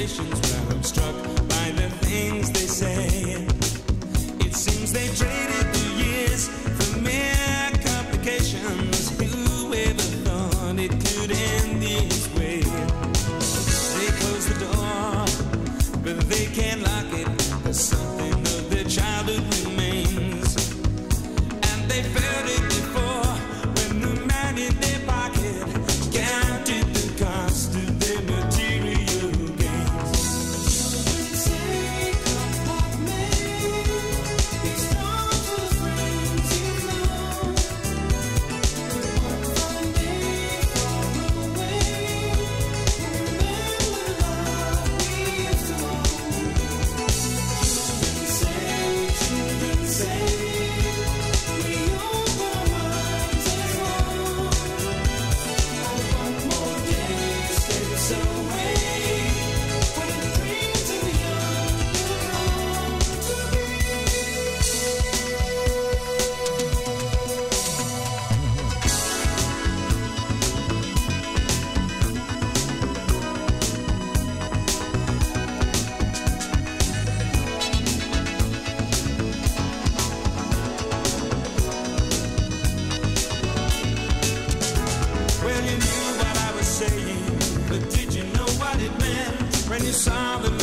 conversations where I'm struck by the things they say. It seems they traded the years for mere complications. Who ever thought it could end this way? They close the door, but they can't lock it, 'cause something of their childhood remains. And they felt it before when the man in their pocket counted the cost of their material gains. Take apart me, it's not the friends you know. From me, far away, remember love we used to own. Children say, we open our minds as one. One more day slips away, when the dreams of the young will come to be. Well, you knew what I was saying, but did you know what it meant when you saw the